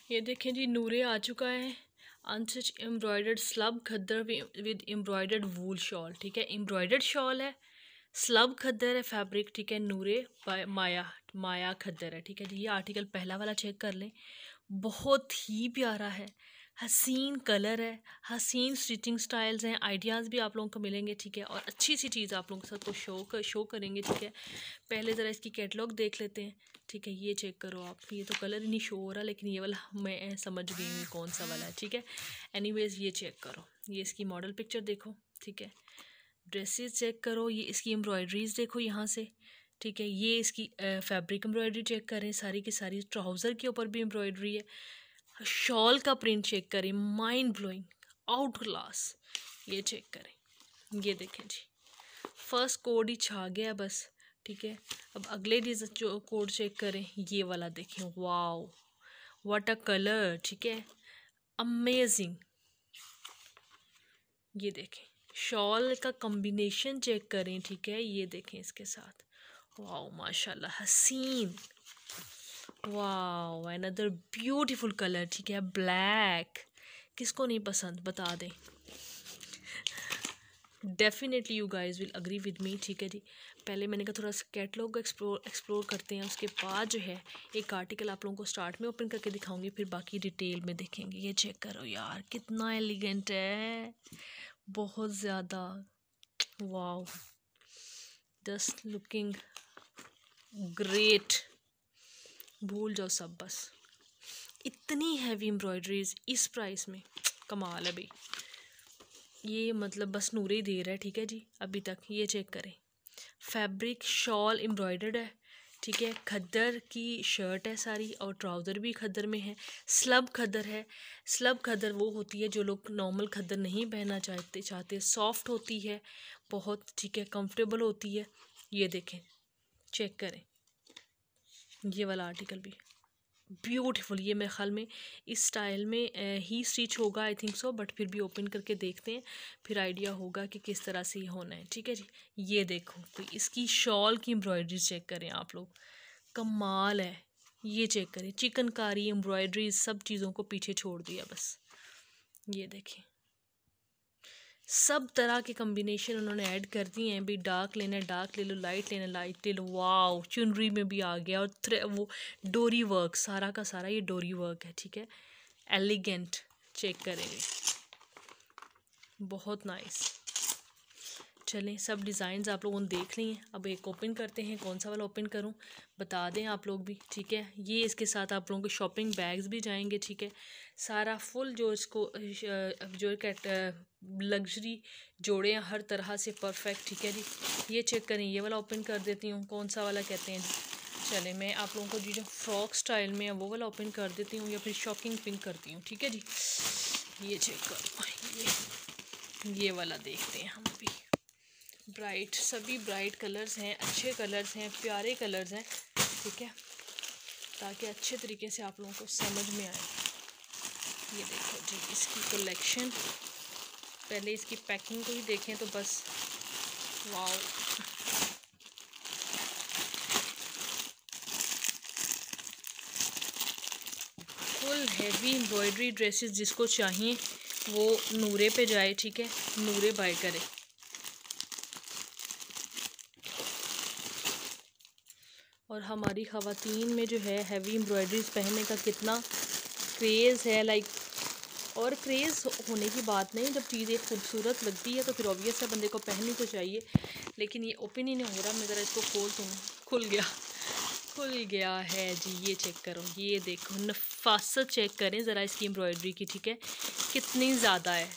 ये देखें जी, नूरे आ चुका है। Unstitch embroidered slub khaddar with embroidered wool shawl, ठीक है। एम्ब्रॉयडर्ड शॉल है, स्लब खद्दर है फैब्रिक, ठीक है। नूरे माया माया खद्दर है, ठीक है जी। ये आर्टिकल पहला वाला चेक कर लें, बहुत ही प्यारा है, हसीन कलर है, हसीन स्टिचिंग स्टाइल्स हैं, आइडियाज़ भी आप लोगों को मिलेंगे, ठीक है। और अच्छी सी चीज़ आप लोगों के साथ को शो करेंगे, ठीक है। पहले ज़रा इसकी कैटलॉग देख लेते हैं, ठीक है। ये चेक करो आप, ये तो कलर ही नहीं शो हो रहा, लेकिन ये वाला मैं समझ गई हूँ कौन सा वाला है, ठीक है। एनीवेज ये चेक करो, ये इसकी मॉडल पिक्चर देखो, ठीक है। ड्रेसेस चेक करो, ये इसकी एम्ब्रॉयडरीज देखो यहाँ से, ठीक है। ये इसकी फैब्रिक एम्ब्रॉयडरी चेक करें, सारी की सारी। ट्राउज़र के ऊपर भी एम्ब्रॉयडरी है। शॉल का प्रिंट चेक करें, माइंड ब्लोइंग, आउट क्लास। ये चेक करें, ये देखें जी, फर्स्ट कोड ही छा गया बस, ठीक है। अब अगले जो कोड चेक करें, ये वाला देखें, वाओ व्हाट अ कलर, ठीक है, अमेजिंग। ये देखें, शॉल का कॉम्बिनेशन चेक करें, ठीक है। ये देखें इसके साथ, वाओ माशाल्लाह, हसीन, वाओ अनदर ब्यूटीफुल कलर, ठीक है। ब्लैक, किसको नहीं पसंद बता दें। Definitely you guys will agree with me, ठीक है जी। पहले मैंने कहा थोड़ा सा कैटलॉग एक्सप्लोर करते हैं, उसके बाद जो है एक आर्टिकल आप लोगों को स्टार्ट में ओपन करके दिखाऊंगी, फिर बाकी डिटेल में देखेंगे। ये चेक करो यार, कितना एलिगेंट है, बहुत ज़्यादा, वाओ, जस्ट लुकिंग ग्रेट। भूल जाओ सब बस, इतनी हैवी एम्ब्रॉयडरीज इस प्राइस में, कमाल है भाई। ये मतलब बस नूरे ही दे रहा है, ठीक है जी अभी तक। ये चेक करें, फैब्रिक शॉल एम्ब्रॉयडर्ड है, ठीक है। खद्दर की शर्ट है सारी, और ट्राउज़र भी खद्दर में है। स्लब खद्दर है, स्लब खद्दर वो होती है जो लोग नॉर्मल खद्दर नहीं पहनना चाहते, सॉफ्ट होती है बहुत, ठीक है, कंफर्टेबल होती है। ये देखें, चेक करें, ये वाला आर्टिकल भी ब्यूटीफुल। ये मेरे ख्याल में इस स्टाइल में ही स्टिच होगा, आई थिंक सो, बट फिर भी ओपन करके देखते हैं, फिर आइडिया होगा कि किस तरह से ये होना है, ठीक है जी। ये देखो, तो इसकी शॉल की एम्ब्रॉयडरी चेक करें आप लोग, कमाल है। ये चेक करें, चिकनकारी एम्ब्रॉयडरी सब चीज़ों को पीछे छोड़ दिया बस। ये देखें, सब तरह के कम्बिनेशन उन्होंने ऐड कर दिए हैं भी। डार्क लेना है डार्क ले लो, लाइट लेना है लाइट ले लो। वाओ, चुनरी में भी आ गया, और वो डोरी वर्क, सारा का सारा ये डोरी वर्क है, ठीक है। एलिगेंट, चेक करेंगे, बहुत नाइस। चलें, सब डिज़ाइंस आप लोगों ने देख ली हैं, अब एक ओपन करते हैं। कौन सा वाला ओपन करूं बता दें आप लोग भी, ठीक है। ये इसके साथ आप लोगों के शॉपिंग बैग्स भी जाएंगे, ठीक है। सारा फुल जो इसको जो लग्जरी जोड़े हैं हर तरह से परफेक्ट, ठीक है जी। ये चेक करें, ये वाला ओपन कर देती हूँ, कौन सा वाला कहते हैं। चले, मैं आप लोगों को जो फ्रॉक स्टाइल में है वो वाला ओपन कर देती हूँ, या फिर शॉकिंग पिन करती हूँ, ठीक है जी। ये चेक करो, ये वाला देखते हैं हम भी। ब्राइट, सभी ब्राइट कलर्स हैं, अच्छे कलर्स हैं, प्यारे कलर्स हैं, ठीक है, ताकि अच्छे तरीके से आप लोगों को समझ में आए। ये देखो जी, इसकी कलेक्शन, पहले इसकी पैकिंग को ही देखें तो बस wow. Full heavy embroidery dresses जिसको चाहिए वो नूरे पे जाए, ठीक है, नूरे बाय करे। और हमारी ख़वातीन में जो है हैवी एम्ब्रॉयडरीज पहनने का कितना क्रेज़ है, लाइक, और क्रेज़ होने की बात नहीं, जब चीज़ें खूबसूरत लगती है तो फिर ऑब्वियस है बंदे को पहननी तो चाहिए। लेकिन ये ओपन ही नहीं हो रहा, मैं ज़रा इसको खोल दूँ, खुल गया है जी। ये चेक करो, ये देखो, नफासत चेक करें ज़रा इसकी एम्ब्रॉयडरी की, ठीक है, कितनी ज़्यादा है।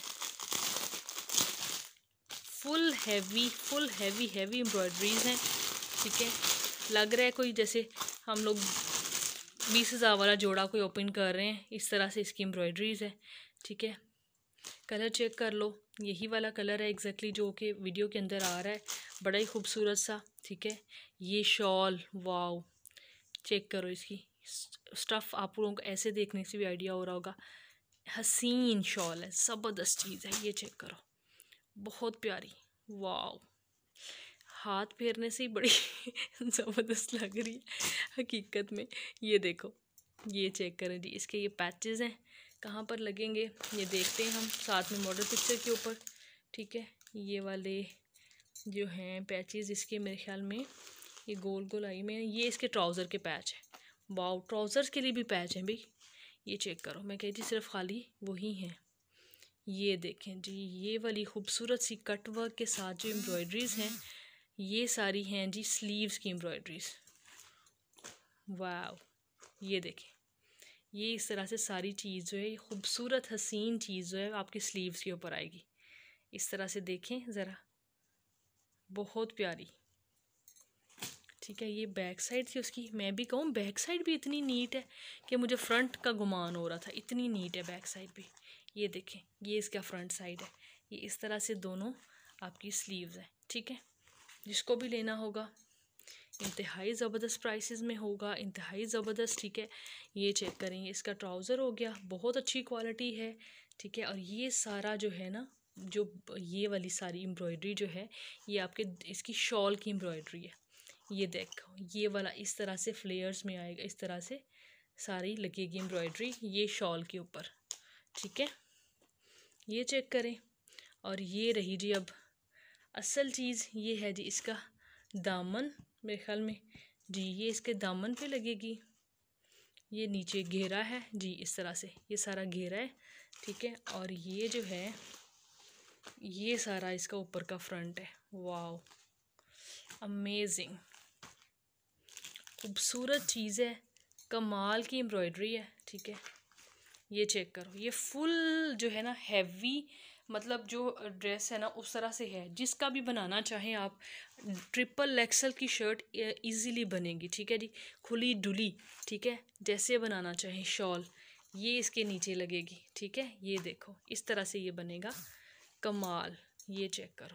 फुल हैवी एम्ब्रॉयडरीज हैं, ठीक है। लग रहा है कोई जैसे हम लोग 20,000 वाला जोड़ा कोई ओपन कर रहे हैं, इस तरह से इसकी एम्ब्रॉयडरीज है, ठीक है। कलर चेक कर लो, यही वाला कलर है एग्जैक्टली जो कि वीडियो के अंदर आ रहा है, बड़ा ही खूबसूरत सा, ठीक है। ये शॉल, वाओ, चेक करो इसकी स्टफ़, आप लोगों को ऐसे देखने से भी आइडिया हो रहा होगा, हसीन शॉल है, ज़बरदस्त चीज़ है। ये चेक करो, बहुत प्यारी, वाओ, हाथ फेरने से ही बड़ी ज़बरदस्त लग रही है हकीकत में। ये देखो, ये चेक करें जी, इसके ये पैचेस हैं, कहाँ पर लगेंगे ये देखते हैं हम साथ में मॉडल पिक्चर के ऊपर। ठीक है, ये वाले जो हैं पैचेस इसके मेरे ख्याल में ये गोल गोल आई में, ये इसके ट्राउज़र के पैच है। वाओ, ट्राउज़र्स के लिए भी पैच हैं भाई, ये चेक करो। मैं कहती सिर्फ खाली वही हैं। ये देखें जी, ये वाली खूबसूरत सी कट वर्क के साथ जो एम्ब्रॉयडरीज़ हैं ये सारी हैं जी स्लीव्स की एम्ब्रॉयडरीज़। वाओ, ये देखें, ये इस तरह से सारी चीज़ जो है ये खूबसूरत हसीन चीज़ जो है आपकी स्लीव्स के ऊपर आएगी। इस तरह से देखें ज़रा, बहुत प्यारी। ठीक है, ये बैक साइड थी उसकी। मैं भी कहूँ बैक साइड भी इतनी नीट है कि मुझे फ्रंट का गुमान हो रहा था, इतनी नीट है बैक साइड भी। ये देखें, ये इसका फ्रंट साइड है। ये इस तरह से दोनों आपकी स्लीव्स हैं। ठीक है, जिसको भी लेना होगा इंतहाई ज़बरदस्त प्राइसेस में होगा, इंतहाई ज़बरदस्त। ठीक है, ये चेक करें, इसका ट्राउज़र हो गया, बहुत अच्छी क्वालिटी है। ठीक है, और ये सारा जो है ना, जो ये वाली सारी एम्ब्रॉयडरी जो है ये आपके इसकी शॉल की एम्ब्रॉयडरी है। ये देखो, ये वाला इस तरह से फ्लेयर्स में आएगा, इस तरह से सारी लगेगी एम्ब्रॉयडरी ये शॉल के ऊपर। ठीक है, ये चेक करें। और ये रही जी अब असल चीज़, ये है जी इसका दामन, मेरे ख्याल में जी ये इसके दामन पे लगेगी। ये नीचे घेरा है जी, इस तरह से ये सारा घेरा है। ठीक है, और ये जो है ये सारा इसका ऊपर का फ्रंट है। वाओ, अमेजिंग, खूबसूरत चीज़ है, कमाल की एम्ब्रॉयडरी है। ठीक है, ये चेक करो, ये फुल जो है ना हैवी, मतलब जो ड्रेस है ना उस तरह से है। जिसका भी बनाना चाहें आप, ट्रिपल एक्सल की शर्ट इजीली बनेगी। ठीक है जी, खुली डुली। ठीक है, जैसे बनाना चाहें शॉल ये इसके नीचे लगेगी। ठीक है, ये देखो इस तरह से ये बनेगा, कमाल। ये चेक करो।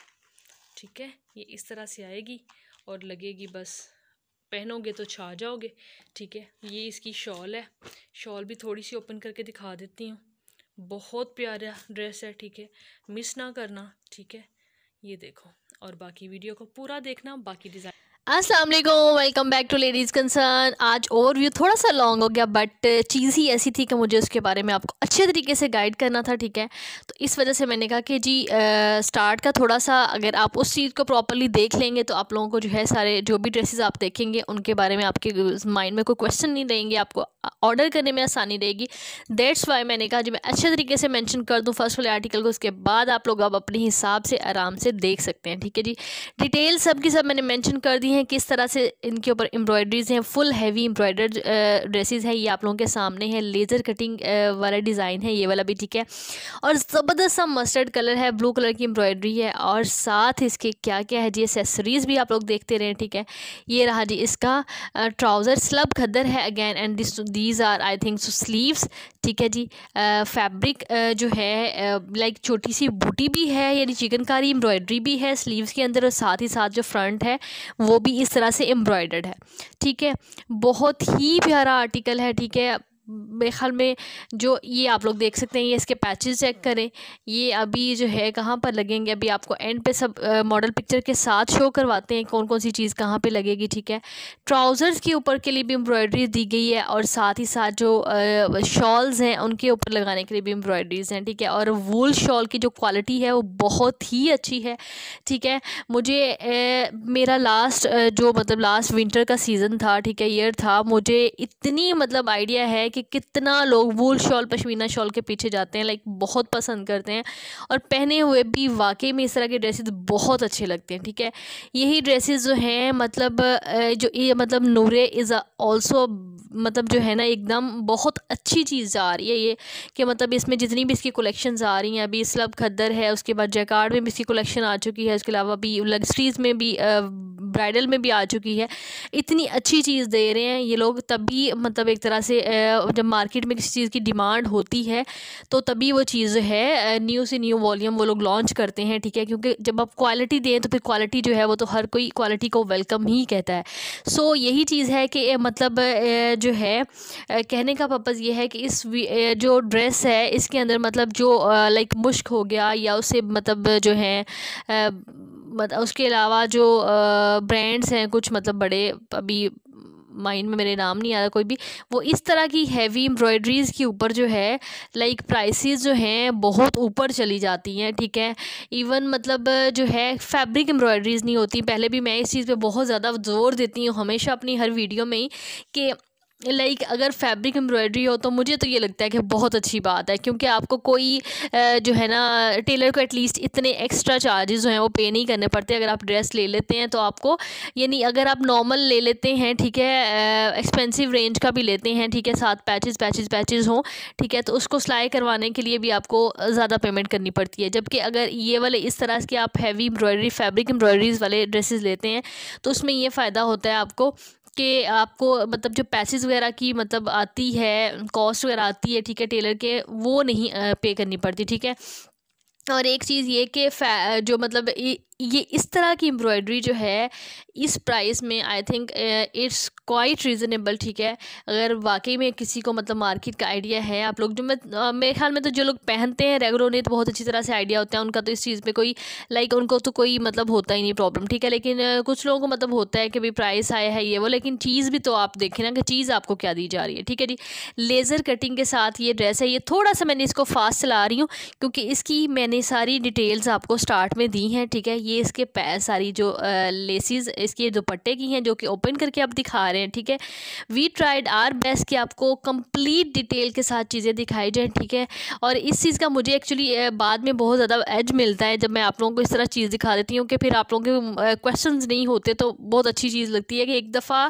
ठीक है, ये इस तरह से आएगी और लगेगी, बस पहनोगे तो छा जाओगे। ठीक है, ये इसकी शॉल है। शॉल भी थोड़ी सी ओपन करके दिखा देती हूँ, बहुत प्यारा ड्रेस है। ठीक है, मिस ना करना। ठीक है, ये देखो, और बाकी वीडियो को पूरा देखना, बाकी डिज़ाइन। अस्सलाम वालेकुम, welcome back to ladies concern. आज ओवरव्यू थोड़ा सा लॉन्ग हो गया, बट चीज़ ही ऐसी थी कि मुझे उसके बारे में आपको अच्छे तरीके से गाइड करना था। ठीक है, तो इस वजह से मैंने कहा कि जी स्टार्ट का थोड़ा सा अगर आप उस चीज़ को प्रॉपर्ली देख लेंगे तो आप लोगों को जो है सारे जो भी ड्रेसेस आप देखेंगे उनके बारे में आपके माइंड में कोई क्वेश्चन नहीं रहेंगे, आपको ऑर्डर करने में आसानी रहेगी। दैट्स वाई मैंने कहा जी मैं अच्छे तरीके से मेंशन कर दूं फर्स्ट वाले आर्टिकल को, उसके बाद आप लोग अब अपने हिसाब से आराम से देख सकते हैं। ठीक है जी, डिटेल सब की सब मैंने मेंशन कर दी हैं, किस तरह से इनके ऊपर एम्ब्रॉयडरीज हैं, फुल हैवी एम्ब्रॉयडर्ड ड्रेसेस हैं। ये आप लोगों के सामने है, लेज़र कटिंग वाला डिज़ाइन है ये वाला भी। ठीक है, और ज़बरदस्त सा मस्टर्ड कलर है, ब्लू कलर की एम्ब्रॉयडरी है, और साथ इसके क्या क्या है जी एसेसरीज़ भी आप लोग देखते रहें। ठीक है, ये रहा जी इसका ट्राउज़र, स्लब खद्दर है again, and these are I think so sleeves. ठीक है जी, फैब्रिक जो है लाइक छोटी सी बूटी भी है, यानी चिकनकारी एम्ब्रॉयडरी भी है स्लीव्स के अंदर, और साथ ही साथ जो फ्रंट है वो भी इस तरह से एम्ब्रॉयडर्ड है। ठीक है, बहुत ही प्यारा आर्टिकल है। ठीक है, मेरे ख्याल में जो ये आप लोग देख सकते हैं, ये इसके पैचेस चेक करें, ये अभी जो है कहाँ पर लगेंगे, अभी आपको एंड पे सब मॉडल पिक्चर के साथ शो करवाते हैं कौन कौन सी चीज़ कहाँ पे लगेगी। ठीक है, ट्राउज़र्स के ऊपर के लिए भी एम्ब्रॉयडरी दी गई है, और साथ ही साथ जो शॉल्स हैं उनके ऊपर लगाने के लिए भी एम्ब्रॉयडरीज हैं। ठीक है, और वूल शॉल की जो क्वालिटी है वो बहुत ही अच्छी है। ठीक है, मुझे मेरा लास्ट जो मतलब लास्ट विंटर का सीज़न था, ठीक है, ईयर था, मुझे इतनी मतलब आइडिया है कि कितना लोग वूल शॉल पश्मीना शॉल के पीछे जाते हैं, लाइक बहुत पसंद करते हैं, और पहने हुए भी वाकई में इस तरह के ड्रेसेस बहुत अच्छे लगते हैं। ठीक है, यही ड्रेसेस जो हैं मतलब जो ये मतलब नूरे इज़ ऑल्सो मतलब जो है ना एकदम बहुत अच्छी चीज़ आ रही है ये, कि मतलब इसमें जितनी भी इसकी कलेक्शंस आ रही हैं, अभी स्लब खद्दर है, उसके बाद जैकार्ड में भी इसकी कलेक्शन आ चुकी है, उसके अलावा भी लग्जरीज में भी ब्राइडल में भी आ चुकी है। इतनी अच्छी चीज़ दे रहे हैं ये लोग, तभी मतलब एक तरह से जब मार्केट में किसी चीज़ की डिमांड होती है तो तभी वो चीज़ है न्यू से न्यू वॉल्यूम वो लोग लॉन्च करते हैं। ठीक है, क्योंकि जब आप क्वालिटी दें तो फिर क्वालिटी जो है वो तो हर कोई क्वालिटी को वेलकम ही कहता है। सो यही चीज़ है कि मतलब जो है कहने का पर्पज़ ये है कि इस जो ड्रेस है इसके अंदर मतलब जो लाइक मुश्क हो गया या उससे मतलब जो है मतलब उसके अलावा जो ब्रांड्स हैं कुछ मतलब बड़े अभी माइंड में मेरे नाम नहीं आ रहा कोई भी, वो इस तरह की हैवी एम्ब्रॉयडरीज़ के ऊपर जो है लाइक प्राइसेस जो हैं बहुत ऊपर चली जाती हैं, ठीक है। इवन मतलब जो है फैब्रिक एम्ब्रॉयडरीज़ नहीं होती। पहले भी मैं इस चीज़ पे बहुत ज़्यादा ज़ोर देती हूँ हमेशा अपनी हर वीडियो में ही कि लाइक अगर फैब्रिक एम्ब्रॉयडरी हो तो मुझे तो ये लगता है कि बहुत अच्छी बात है, क्योंकि आपको कोई जो है ना टेलर को एटलीस्ट इतने एक्स्ट्रा चार्जेस जो हैं वो पे नहीं करने पड़ते। अगर आप ड्रेस ले लेते हैं तो आपको, यानी अगर आप नॉर्मल ले लेते हैं, ठीक है, एक्सपेंसिव रेंज का भी लेते हैं, ठीक है, साथ पैचेस हों, ठीक है, तो उसको सिलाई करवाने के लिए भी आपको ज़्यादा पेमेंट करनी पड़ती है। जबकि अगर ये वाले इस तरह के आप हैवी एम्ब्रॉयडरी फैब्रिक एम्ब्रॉयडरीज़ वाले ड्रेसेस लेते हैं तो उसमें ये फ़ायदा होता है आपको कि आपको मतलब जो पैसेस वगैरह की मतलब आती है, कॉस्ट वगैरह आती है, ठीक है, टेलर के, वो नहीं पे करनी पड़ती, ठीक है। और एक चीज़ ये कि जो मतलब ये इस तरह की एम्ब्रॉयडरी जो है इस प्राइस में I think it's quite reasonable, ठीक है। अगर वाकई में किसी को मतलब मार्केट का आइडिया है, आप लोग जो मेरे ख्याल में तो जो लोग पहनते हैं रेगुलर उन्हें तो बहुत अच्छी तरह से आइडिया होता है, उनका तो इस चीज़ पे कोई लाइक उनको तो कोई मतलब होता ही नहीं प्रॉब्लम, ठीक है। लेकिन कुछ लोगों को मतलब होता है कि भाई प्राइस आया है ये वो, लेकिन चीज़ भी तो आप देखें ना कि चीज़ आपको क्या दी जा रही है, ठीक है जी। लेज़र कटिंग के साथ ये ड्रेस है। ये थोड़ा सा मैंने इसको फास्ट चला रही हूँ क्योंकि इसकी मैंने सारी डिटेल्स आपको स्टार्ट में दी हैं, ठीक है। ये इसके सारी जो लेसिस इसके दुपट्टे की हैं जो कि ओपन करके आप दिखा रहे हैं, ठीक है। वी ट्राइड आवर बेस्ट कि आपको कंप्लीट डिटेल के साथ चीज़ें दिखाई जाएं, ठीक है। और इस चीज़ का मुझे एक्चुअली बाद में बहुत ज़्यादा एज मिलता है जब मैं आप लोगों को इस तरह चीज़ दिखा देती हूँ कि फिर आप लोगों के क्वेश्चंस नहीं होते, तो बहुत अच्छी चीज़ लगती है कि एक दफ़ा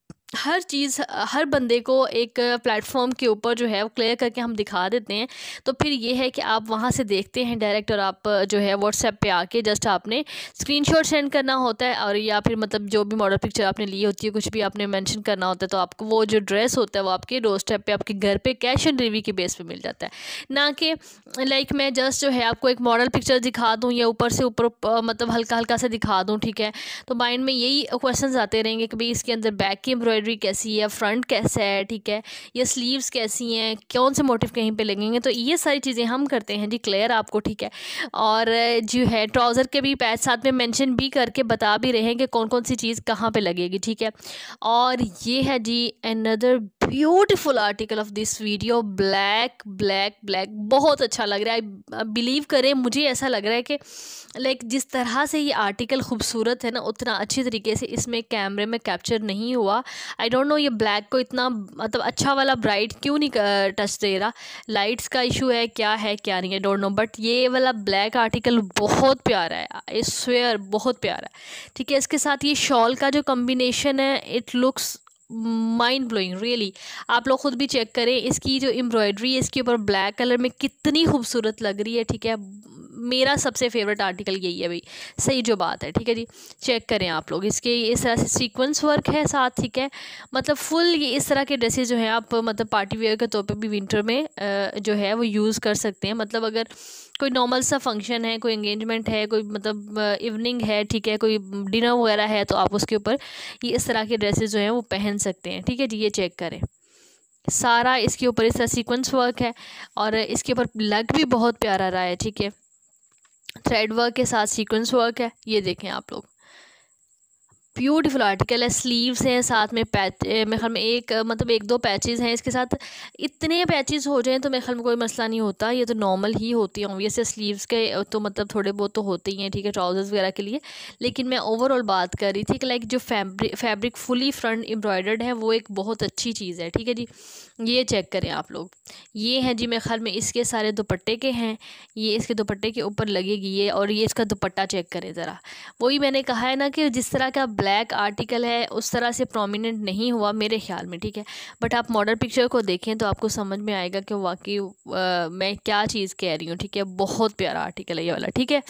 हर चीज़ हर बंदे को एक प्लेटफॉर्म के ऊपर जो है वो क्लियर करके हम दिखा देते हैं। तो फिर ये है कि आप वहाँ से देखते हैं डायरेक्ट, और आप जो है व्हाट्सएप पे आके जस्ट आपने स्क्रीनशॉट सेंड करना होता है, और या फिर मतलब जो भी मॉडल पिक्चर आपने ली होती है, कुछ भी आपने मेंशन करना होता है, तो आपको वो जो ड्रेस होता है वो आपके डोर स्टेप पे आपके घर पे कैश ऑन डिलीवरी के बेस पे मिल जाता है। ना कि लाइक मैं जस्ट जो है आपको एक मॉडल पिक्चर दिखा दूँ या ऊपर से ऊपर मतलब हल्का हल्का सा दिखा दूँ, ठीक है। तो माइंड में यही क्वेश्चन आते रहेंगे कि भाई इसके अंदर बैक की एम्ब्रॉयडरी कैसी है, फ्रंट कैसा है, ठीक है, ये स्लीव्स कैसी हैं, कौन से मोटिव कहीं पे लगेंगे, तो ये सारी चीज़ें हम करते हैं जी क्लियर आपको, ठीक है। और जो है ट्राउज़र के भी पैच साथ में मेंशन भी करके बता भी रहे हैं कि कौन कौन सी चीज़ कहाँ पे लगेगी, ठीक है। और ये है जी another beautiful article of this video, black black black, बहुत अच्छा लग रहा है। बिलीव करें मुझे ऐसा लग रहा है कि लाइक जिस तरह से ये आर्टिकल खूबसूरत है ना, उतना अच्छी तरीके से इसमें कैमरे में कैप्चर नहीं हुआ। आई डोंट नो ये ब्लैक को इतना मतलब अच्छा वाला ब्राइट क्यों नहीं टच दे रहा, लाइट्स का इशू है क्या नहीं है, डोंट नो, बट ये वाला ब्लैक आर्टिकल बहुत प्यारा है, आई स्वेयर बहुत प्यारा है, ठीक है। इसके साथ ये शॉल का जो कॉम्बिनेशन है it looks mind blowing really. आप लोग खुद भी चेक करें इसकी जो एम्ब्रॉयडरी है इसके ऊपर ब्लैक कलर में कितनी खूबसूरत लग रही है, ठीक है। मेरा सबसे फेवरेट आर्टिकल यही है भाई, सही जो बात है, ठीक है जी। चेक करें आप लोग, इसके इस तरह से सीक्वेंस वर्क है साथ, ठीक है। मतलब फुल ये इस तरह के ड्रेसेस जो हैं आप मतलब पार्टी वेयर के तौर पे भी विंटर में जो है वो यूज़ कर सकते हैं। मतलब अगर कोई नॉर्मल सा फंक्शन है, कोई एंगेजमेंट है, कोई मतलब इवनिंग है, ठीक है, कोई डिनर वगैरह है, तो आप उसके ऊपर ये इस तरह के ड्रेसेस जो हैं वो पहन सकते हैं, ठीक है जी। ये चेक करें सारा इसके ऊपर इस तरह सीक्वेंस वर्क है, और इसके ऊपर लग भी बहुत प्यारा रहा है, ठीक है। थ्रेड वर्क के साथ सीक्वेंस वर्क है, ये देखें आप लोग, ब्यूटीफुल आर्टिकल है। स्लीव्स हैं साथ में, पैच मेरे ख्याल में एक मतलब एक दो पैचेस हैं इसके साथ। इतने पैचेस हो जाएं तो मेरे ख्याल में कोई मसला नहीं होता, ये तो नॉर्मल ही होती है ऑब्वियसली। स्लीव्स के तो मतलब थोड़े बहुत तो होते ही हैं, ठीक है, ट्राउजर्स वगैरह के लिए। लेकिन मैं ओवरऑल बात कर रही थी कि लाइक जो फैब्रिक फुली फ्रंट एम्ब्रॉयडर्ड है वो एक बहुत अच्छी चीज़ है, ठीक है जी। ये चेक करें आप लोग, ये हैं जी मेरे ख्याल में इसके सारे दुपट्टे के हैं, ये इसके दुपट्टे के ऊपर लगेगी ये, और ये इसका दुपट्टा चेक करें ज़रा। वही मैंने कहा है ना कि जिस तरह का ब्लैक आर्टिकल है उस तरह से प्रोमिनेंट नहीं हुआ मेरे ख्याल में, ठीक है। बट आप मॉडल पिक्चर को देखें तो आपको समझ में आएगा कि वाकई मैं क्या चीज़ कह रही हूँ, ठीक है। बहुत प्यारा आर्टिकल है ये वाला, ठीक है।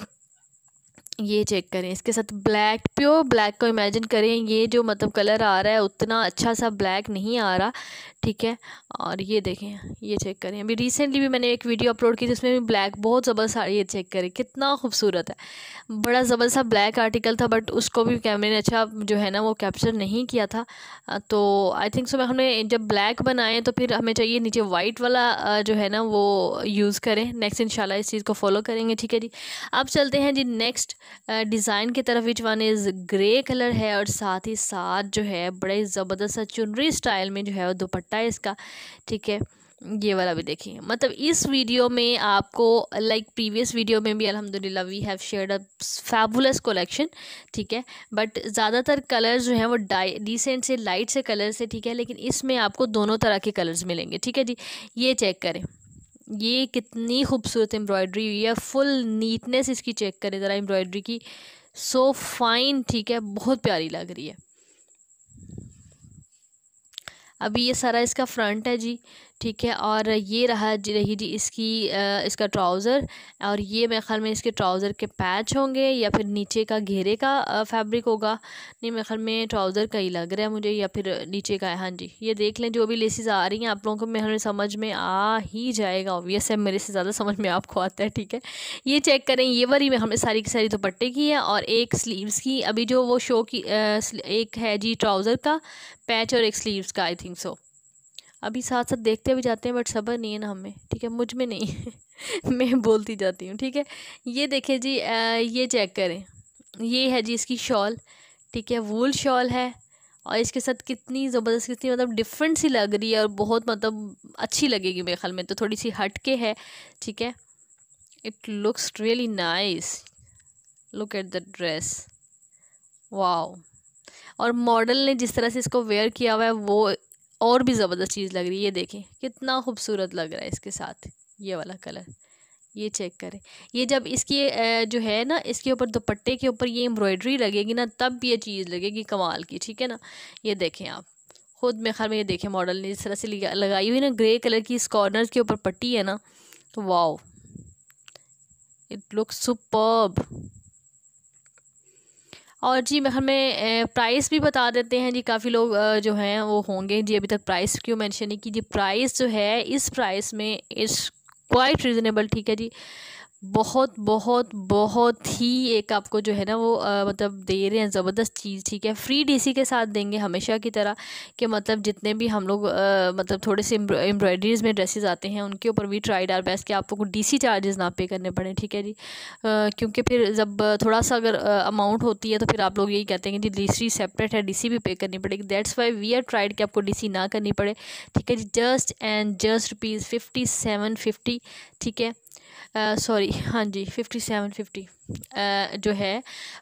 ये चेक करें इसके साथ ब्लैक, प्योर ब्लैक को इमेजिन करें, ये जो मतलब कलर आ रहा है उतना अच्छा सा ब्लैक नहीं आ रहा, ठीक है। और ये देखें, ये चेक करें, अभी रिसेंटली भी मैंने एक वीडियो अपलोड की थी उसमें भी ब्लैक बहुत ज़बरदस्त, ये चेक करें कितना खूबसूरत है, बड़ा ज़बरदस्त ब्लैक आर्टिकल था, बट उसको भी कैमरे ने अच्छा जो है ना वो कैप्चर नहीं किया था। तो आई थिंक सो हमें जब ब्लैक बनाए तो फिर हमें चाहिए नीचे वाइट वाला जो है ना वो यूज़ करें। नेक्स्ट इंशाल्लाह इस चीज़ को फॉलो करेंगे, ठीक है जी। अब चलते हैं जी नेक्स्ट डिज़ाइन की तरफ, which one is grey colour है, और साथ ही साथ जो है बड़े ज़बरदस्त सा चुनरी स्टाइल में जो है वो दुपट्टा है इसका, ठीक है। ये वाला भी देखिए, मतलब इस वीडियो में आपको लाइक प्रीवियस वीडियो में भी अल्हम्दुलिल्लाह we have shared a fabulous collection, ठीक है। बट ज़्यादातर कलर्स जो हैं वो डिसेंट से लाइट से कलर से, ठीक है, लेकिन इसमें आपको दोनों तरह के कलर्स मिलेंगे, ठीक है जी। ये चेक करें, ये कितनी खूबसूरत एम्ब्रॉयडरी हुई है, फुल नीटनेस इसकी चेक करें ज़रा एम्ब्रॉयडरी की, सो फाइन, ठीक है, बहुत प्यारी लग रही है। अभी ये सारा इसका फ्रंट है जी, ठीक है। और ये रही जी इसका ट्राउज़र, और ये मेरे ख्याल में इसके ट्राउज़र के पैच होंगे या फिर नीचे का घेरे का फैब्रिक होगा। नहीं, मेरे ख्याल में ट्राउज़र का ही लग रहा है मुझे, या फिर नीचे का है। हाँ जी, ये देख लें, जो भी लेसेस आ रही हैं आप लोगों को मेरे समझ में आ ही जाएगा, ऑब्वियस है, मेरे से ज़्यादा समझ में आपको आता है, ठीक है। ये चेक करें, ये वाली में हमें सारी की सारी दुपट्टे की है और एक स्लीव्स की। अभी जो वो शो की एक है जी ट्राउज़र का पैच और एक स्लीव्स का, आई थिंक सो। अभी साथ साथ देखते भी जाते हैं, बट सब्र नहीं है ना हमें, ठीक है, मुझ में नहीं मैं बोलती जाती हूँ, ठीक है। ये देखें जी, ये चेक करें, ये है जी इसकी शॉल, ठीक है, वूल शॉल है, और इसके साथ कितनी ज़बरदस्त, कितनी मतलब डिफरेंट सी लग रही है, और बहुत मतलब अच्छी लगेगी मेरे ख्याल में, तो थोड़ी सी हट के है, ठीक है। It looks really nice, look at the dress, wow. और मॉडल ने जिस तरह से इसको वेयर किया हुआ है वो और भी ज़बरदस्त चीज़ लग रही है। ये देखें कितना खूबसूरत लग रहा है इसके साथ ये वाला कलर, ये चेक करें। ये जब इसकी जो है ना, इसके ऊपर दुपट्टे के ऊपर ये एम्ब्रॉयडरी लगेगी ना, तब ये चीज़ लगेगी कमाल की, ठीक है ना। ये देखें आप खुद, मेरे ख्याल में ये देखें मॉडल ने जिस तरह से लगाई हुई ना, ग्रे कलर की इस कॉर्नर के ऊपर पट्टी है ना, तो वाओ, इट लुक्स सुपर्ब। और जी हमें प्राइस भी बता देते हैं जी, काफ़ी लोग जो हैं वो होंगे जी अभी तक प्राइस क्यों मेंशन नहीं की जी। प्राइस जो है इस प्राइस में इज़ क्वाइट रीज़नेबल, ठीक है जी। बहुत बहुत बहुत ही एक आपको जो है ना वो मतलब दे रहे हैं ज़बरदस्त चीज़, ठीक है। फ्री डीसी के साथ देंगे हमेशा की तरह, कि मतलब जितने भी हम लोग मतलब थोड़े से एम्ब्रॉयडरीज़ में ड्रेसेस आते हैं उनके ऊपर भी ट्राइड आर बेस्ट कि आप लोग को डीसी चार्जेस ना पे करने पड़े, ठीक है जी। क्योंकि फिर जब थोड़ा सा अगर अमाउंट होती है तो फिर आप लोग यही कहते हैं कि जी डीसी सेपरेट है, डीसी भी पे करनी पड़ेगी। That's why we are tried कि आपको डीसी ना करनी पड़े, ठीक है जी। जस्ट एंड जस्ट रुपीज़ 5750, ठीक है, सॉरी, हाँ जी 5750 जो है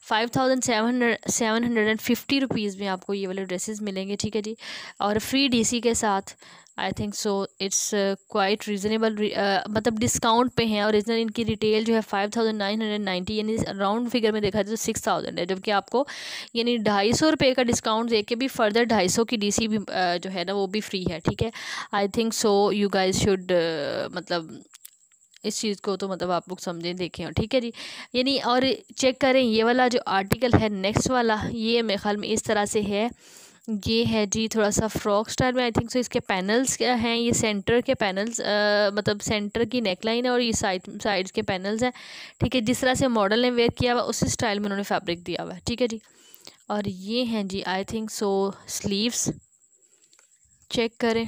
5750 रुपीज़ में आपको ये वाले ड्रेसेस मिलेंगे, ठीक है जी। और फ्री डीसी के साथ I think so it's quite reasonable, मतलब डिस्काउंट पे हैं। ओरिजिनल इनकी रिटेल जो है 5990, यानी राउंड फिगर में देखा जाए तो 6000 है, जबकि आपको यानी 250 रुपये का डिस्काउंट दे के भी फर्दर 250 की डीसी भी जो है ना वो भी फ्री है, ठीक है। I think so you guys should मतलब इस चीज़ को तो मतलब आप लोग समझें, देखें, ठीक है जी। यानी और चेक करें ये वाला जो आर्टिकल है नेक्स्ट वाला, ये मेरे ख्याल में इस तरह से है। ये है जी थोड़ा सा फ्रॉक स्टाइल में, आई थिंक सो इसके पैनल्स क्या हैं, ये सेंटर के पैनल्स मतलब सेंटर की नेकलाइन है और ये साइड्स के पैनल्स हैं, ठीक है। जिस तरह से मॉडल ने वेयर किया हुआ उसी स्टाइल में उन्होंने फैब्रिक दिया हुआ है, ठीक है जी। और ये हैं जी I think so sleeves, check करें,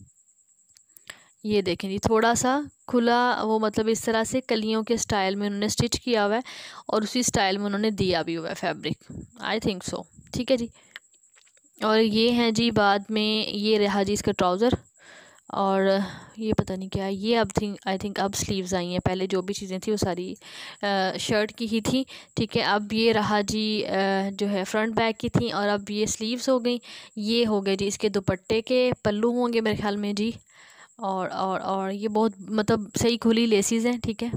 ये देखें जी थोड़ा सा खुला वो मतलब इस तरह से कलियों के स्टाइल में उन्होंने स्टिच किया हुआ है और उसी स्टाइल में उन्होंने दिया भी हुआ है फैब्रिक, आई थिंक सो, ठीक है जी। और ये हैं जी बाद में ये रहा जी इसका ट्राउज़र, और ये पता नहीं क्या है, ये अब आई थिंक अब स्लीव्स आई हैं, पहले जो भी चीज़ें थी वो सारी शर्ट की ही थी, ठीक है। अब ये रहा जी जो है फ्रंट बैक की थी, और अब ये स्लीव्स हो गई। ये हो गए जी इसके दुपट्टे के पल्लू होंगे मेरे ख्याल में जी, और ये बहुत मतलब सही खुली लेसीज हैं, ठीक है।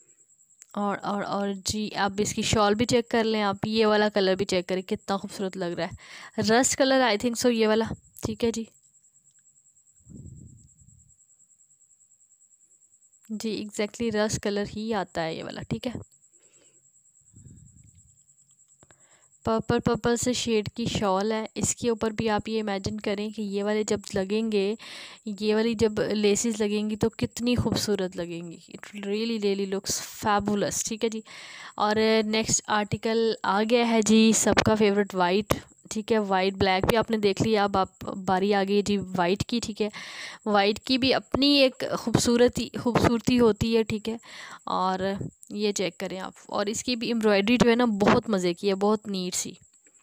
और जी आप इसकी शॉल भी चेक कर लें, आप ये वाला कलर भी चेक करें कितना खूबसूरत लग रहा है, rust colour I think so ये वाला, ठीक है जी। जी एग्जैक्टली रस्ट कलर ही आता है ये वाला, ठीक है। पर्पल से शेड की शॉल है, इसके ऊपर भी आप ये इमेजिन करें कि ये वाले जब लगेंगे, ये वाली जब लेसेस लगेंगी तो कितनी खूबसूरत लगेंगी। It really really looks fabulous, ठीक है जी। और नेक्स्ट आर्टिकल आ गया है जी सबका फेवरेट वाइट, ठीक है। वाइट ब्लैक भी आपने देख लिया, अब आप बारी आ गई जी वाइट की, ठीक है। वाइट की भी अपनी एक खूबसूरती होती है, ठीक है। और ये चेक करें आप, और इसकी भी एम्ब्रॉयडरी जो है ना बहुत मज़े की है, बहुत नीट सी।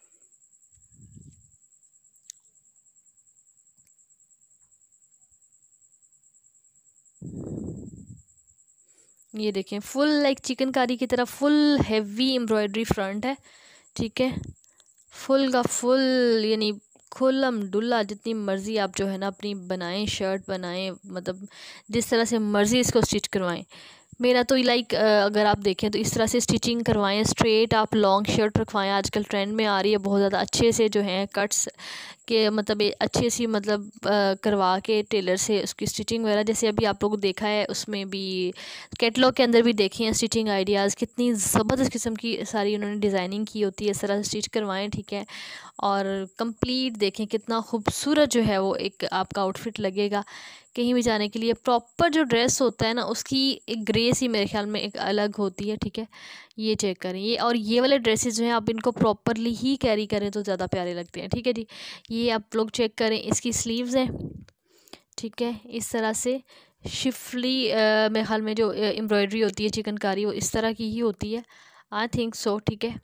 ये देखें फुल लाइक चिकनकारी की तरह फुल हैवी एम्ब्रॉयडरी फ्रंट है, ठीक है। फुल का फुल यानी खुल्लम डुल्ला, जितनी मर्ज़ी आप जो है ना अपनी बनाएं, शर्ट बनाएं, मतलब जिस तरह से मर्ज़ी इसको स्टिच करवाएं। मेरा तो लाइक अगर आप देखें तो इस तरह से स्टिचिंग करवाएं, स्ट्रेट आप लॉन्ग शर्ट रखवाएं, आजकल ट्रेंड में आ रही है बहुत ज़्यादा, अच्छे से जो हैं कट्स के मतलब अच्छी सी मतलब करवा के टेलर से उसकी स्टिचिंग वगैरह, जैसे अभी आप लोग देखा है उसमें भी कैटलॉग के अंदर भी देखी हैं स्टिचिंग आइडियाज़, कितनी ज़बरदस्त किस्म की सारी उन्होंने डिज़ाइनिंग की होती है, इस तरह से स्टिच करवाएं, ठीक है। और कंप्लीट देखें कितना खूबसूरत जो है वो एक आपका आउटफिट लगेगा कहीं भी जाने के लिए। प्रॉपर जो ड्रेस होता है ना उसकी एक ग्रेस ही मेरे ख्याल में एक अलग होती है, ठीक है। ये चेक करें, ये और ये वाले ड्रेसेस जो हैं आप इनको प्रॉपरली ही कैरी करें तो ज़्यादा प्यारे लगते हैं, ठीक है जी। ये आप लोग चेक करें, इसकी स्लीव्स हैं, ठीक है। इस तरह से शिफली मेरे ख्याल में जो एम्ब्रॉयडरी होती है चिकनकारी वो इस तरह की ही होती है, आई थिंक सो, ठीक है।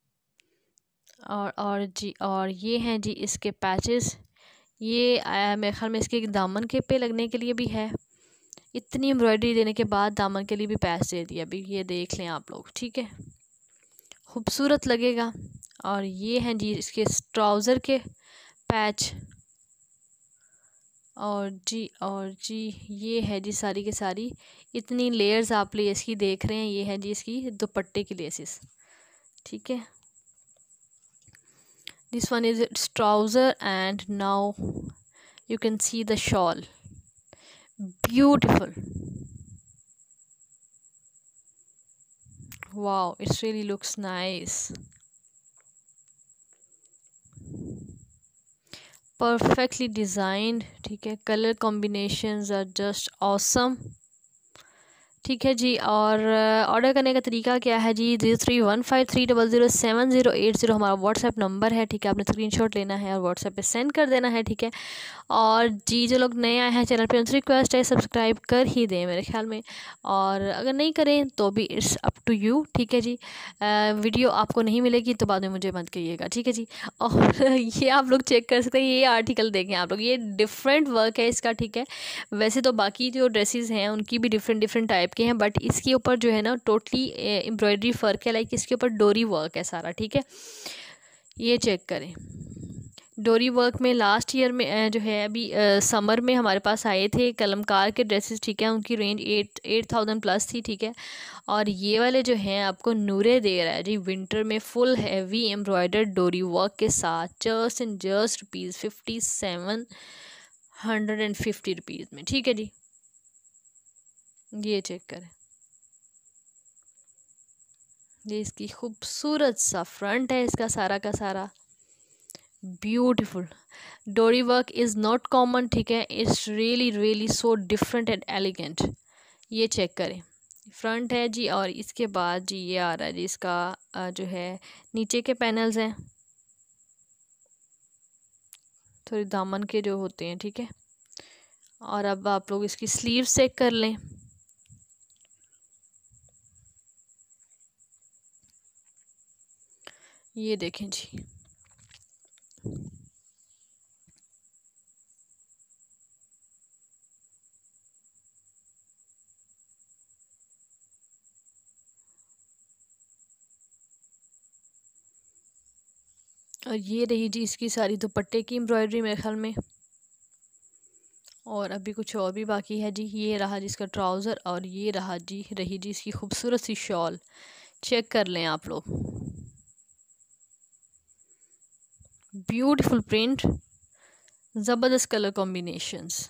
और जी, और ये हैं जी इसके पैचेस, ये मेरे ख्याल में इसके दामन के पे लगने के लिए भी है। इतनी एम्ब्रॉयडरी देने के बाद दामन के लिए भी पैच दे दिया, अभी ये देख लें आप लोग, ठीक है। खूबसूरत लगेगा। और ये हैं जी इसके ट्राउज़र के पैच, और जी ये है जी सारी के सारी इतनी लेयर्स आप लेस की देख रहे हैं, ये है जी इसकी दुपट्टे की लेसेस, ठीक है। This one is it's trouser and now you can see the shawl, beautiful, wow, it really looks nice, perfectly designed, ठीक है। Colour combinations are just awesome, ठीक है जी। और ऑर्डर करने का तरीका क्या है जी, 0315300780 हमारा व्हाट्सएप नंबर है, ठीक है। आपने स्क्रीनशॉट लेना है और व्हाट्सएप पे सेंड कर देना है, ठीक है। और जी जो लोग नए आए हैं चैनल पे उनसे रिक्वेस्ट है सब्सक्राइब कर ही दें मेरे ख्याल में, और अगर नहीं करें तो भी इट्स अप टू यू, ठीक है जी। वीडियो आपको नहीं मिलेगी तो बाद में मुझे मत कहिएगा, ठीक है जी। और ये आप लोग चेक कर सकते हैं, ये आर्टिकल देखें आप लोग, ये डिफरेंट वर्क है इसका, ठीक है। वैसे तो बाकी जो ड्रेसेस हैं उनकी भी डिफरेंट डिफरेंट टाइप के हैं, बट इसके ऊपर जो है ना टोटली एम्ब्रॉयडरी फ़र्क है, लाइक इसके ऊपर डोरी वर्क है सारा, ठीक है। ये चेक करें, डोरी वर्क में लास्ट ईयर में जो है अभी समर में हमारे पास आए थे कलमकार के ड्रेसेस, ठीक है। उनकी रेंज 8,000 प्लस थी, ठीक है। और ये वाले जो हैं आपको नूरे दे रहा है जी विंटर में फुल हैवी एम्ब्रॉयडर्ड डोरी वर्क के साथ, जस्ट एंड जस्ट ₹5750 में, ठीक है जी। ये चेक करें, ये इसकी खूबसूरत सा फ्रंट है, इसका सारा का सारा ब्यूटीफुल। डोरी वर्क इज़ नॉट कॉमन, ठीक है। It's really really so different and elegant. ये चेक करें, फ्रंट है जी, और इसके बाद जी ये आ रहा है जी इसका जो है नीचे के पैनल्स हैं, थोड़ी दामन के जो होते हैं, ठीक है। और अब आप लोग इसकी स्लीव्स चेक कर लें, ये देखें जी, और ये रही जी इसकी सारी दुपट्टे की एम्ब्रॉयडरी मेरे ख्याल में, और अभी कुछ और भी बाकी है जी। ये रहा जी इसका ट्राउज़र, और ये रही जी इसकी खूबसूरत सी शॉल, चेक कर लें आप लोग, ब्यूटीफुल प्रिंट, ज़बरदस्त कलर कॉम्बिनेशंस।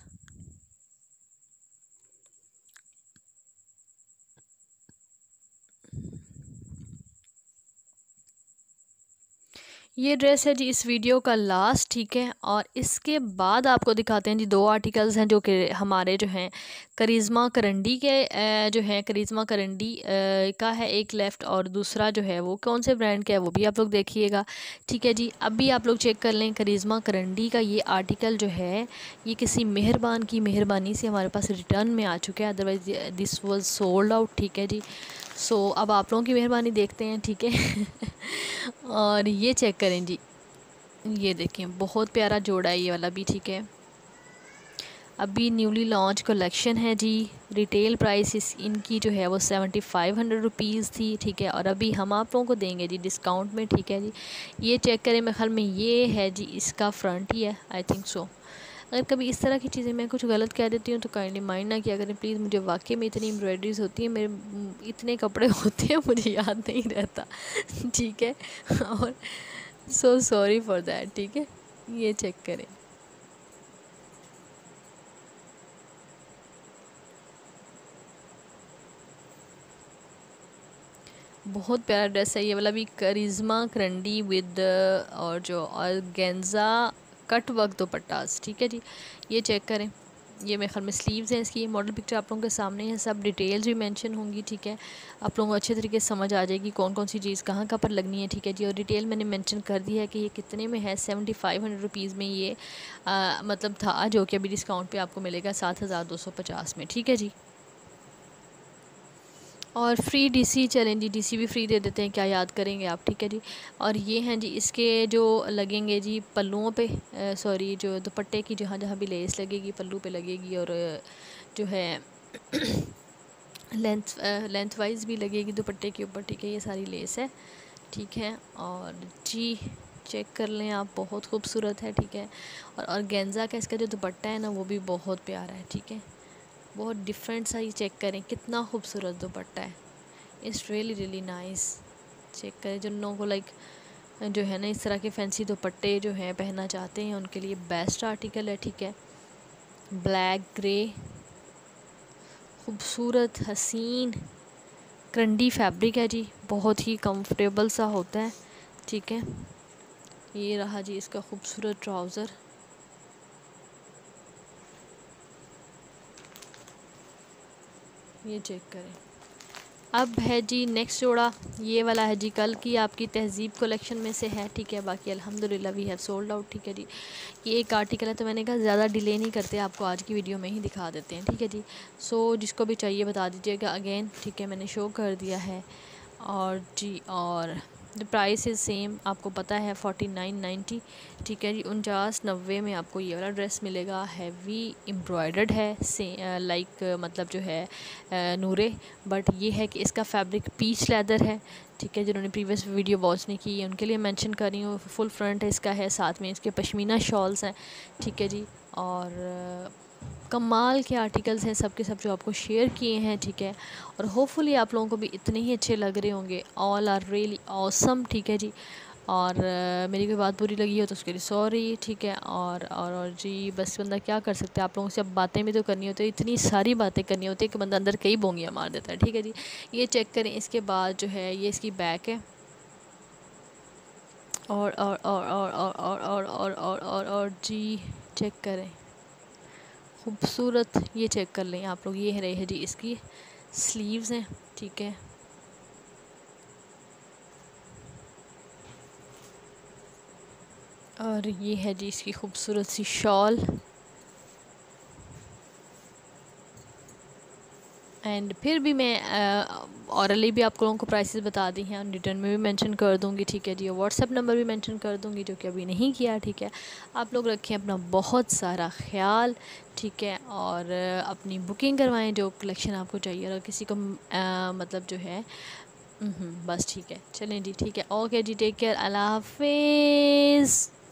ये ड्रेस है जी इस वीडियो का लास्ट, ठीक है। और इसके बाद आपको दिखाते हैं जी 2 आर्टिकल्स हैं जो कि हमारे जो हैं करिश्मा करंडी के जो है करिश्मा करंडी का है एक लेफ़्ट, और दूसरा जो है वो कौन से ब्रांड का है वो भी आप लोग देखिएगा, ठीक है जी। अभी आप लोग चेक कर लें करिश्मा करंडी का ये आर्टिकल जो है ये किसी मेहरबान की मेहरबानी से हमारे पास रिटर्न में आ चुका है, otherwise this was sold out, ठीक है जी। सो अब आप लोगों की मेहरबानी देखते हैं, ठीक है। और ये चेक करें जी, ये देखें बहुत प्यारा जोड़ा है ये वाला भी, ठीक है। अभी न्यूली लॉन्च कलेक्शन है जी। रिटेल प्राइस इनकी जो है वो 7500 रुपीज़ थी, ठीक है। और अभी हम आप लोगों को देंगे जी डिस्काउंट में, ठीक है जी। ये चेक करें, मेरे ख्याल में ये है जी इसका फ्रंट ही है, आई थिंक सो। अगर कभी इस तरह की चीज़ें मैं कुछ गलत कह देती हूँ तो काइंडली माइंड ना किया करें प्लीज़। मुझे वाकई में इतनी एम्ब्रॉयडरीज होती है, मेरे इतने कपड़े होते हैं मुझे याद नहीं रहता, ठीक है। और सो सॉरी फॉर दैट, ठीक है। ये चेक करें, बहुत प्यारा ड्रेस है ये वाला भी, करिश्मा करंडी विद और जो ऑर्गेन्जा कट वर्क दुपट्टास, ठीक है जी। ये चेक करें, ये मेरे ख्याल में स्लीव्स हैं इसकी। मॉडल पिक्चर आप लोगों के सामने है, सब डिटेल्स भी मेंशन होंगी, ठीक है। आप लोगों को अच्छे तरीके से समझ आ जाएगी कौन कौन सी चीज़ कहाँ कहाँ पर लगनी है, ठीक है जी। और डिटेल मैंने मेंशन कर दी है कि ये कितने में है। 7500 रुपीज़ में ये मतलब था, जो कि अभी डिस्काउंट पे आपको मिलेगा 7250 में, ठीक है जी। और फ्री डीसी, चलें जी डीसी भी फ्री दे देते हैं, क्या याद करेंगे आप, ठीक है जी। और ये हैं जी इसके जो लगेंगे जी पल्लुओं पे, सॉरी जो दुपट्टे की जहाँ जहाँ भी लेस लगेगी पल्लू पे लगेगी, और जो है लेंथ वाइज भी लगेगी दुपट्टे के ऊपर, ठीक है। ये सारी लेस है, ठीक है। और जी चेक कर लें आप, बहुत खूबसूरत है, ठीक है। और ऑर्गेन्जा का इसका जो दुपट्टा है ना वो भी बहुत प्यारा है, ठीक है। बहुत डिफरेंट सा, ये चेक करें कितना खूबसूरत दुपट्टा है, it's really really nice. Check करें, जिन लोगों को लाइक जो है ना इस तरह के फैंसी दुपट्टे जो हैं पहनना चाहते हैं उनके लिए बेस्ट आर्टिकल है, ठीक है। ब्लैक ग्रे खूबसूरत हसीन करंडी फैब्रिक है जी, बहुत ही कंफर्टेबल सा होता है, ठीक है। ये रहा जी इसका खूबसूरत ट्राउज़र, ये चेक करें। अब है जी नेक्स्ट जोड़ा, ये वाला है जी कल की आपकी तहज़ीब कलेक्शन में से है, ठीक है। बाकी अल्हम्दुलिल्लाह वी हैव सोल्ड आउट, ठीक है जी। ये एक आर्टिकल है तो मैंने कहा ज़्यादा डिले नहीं करते, आपको आज की वीडियो में ही दिखा देते हैं, ठीक है जी। सो जिसको भी चाहिए बता दीजिएगा अगेन, ठीक है। मैंने शो कर दिया है। और जी और द प्राइस इज़ सेम, आपको पता है 4990, ठीक है जी। 4990 में आपको ये वाला ड्रेस मिलेगा। हैवी एम्ब्रॉयडर्ड है से लाइक मतलब जो है नूरे, बट ये है कि इसका फैब्रिक पीच लेदर है, ठीक है। जिन्होंने प्रीवियस वीडियो वॉच नहीं की है उनके लिए मेंशन कर रही हूँ। फुल फ्रंट इसका है, साथ में इसके पश्मीना शॉल्स हैं, ठीक है जी। और कमाल के आर्टिकल्स हैं सब के सब जो आपको शेयर किए हैं, ठीक है। और होपफुली आप लोगों को भी इतने ही अच्छे लग रहे होंगे। ऑल आर रियली ऑसम, ठीक है जी। और मेरी कोई बात बुरी लगी हो तो उसके लिए सॉरी, ठीक है। और जी बस बंदा क्या कर सकते हैं, आप लोगों से अब बातें भी तो करनी होती है, इतनी सारी बातें करनी होती है कि बंदा अंदर कई बोंगियाँ मार देता है, ठीक है जी। ये चेक करें, इसके बाद जो है ये इसकी बैक है। और जी चेक करें, खूबसूरत, ये चेक कर लें आप लोग। ये रही है जी इसकी स्लीव्स हैं, ठीक है। और ये है जी इसकी खूबसूरत सी शॉल। एंड फिर भी मैं औरली भी आप लोगों को प्राइसेस बता दी हैं, रिटर्न में भी मेंशन कर दूंगी, ठीक है जी। और व्हाट्सएप नंबर भी मेंशन कर दूंगी जो कि अभी नहीं किया, ठीक है। आप लोग रखें अपना बहुत सारा ख्याल, ठीक है। और अपनी बुकिंग करवाएं जो कलेक्शन आपको चाहिए। और किसी को मतलब जो है बस ठीक है, चलें जी, ठीक है। ओके जी, टेक केयर, अल्लाह हाफिज़।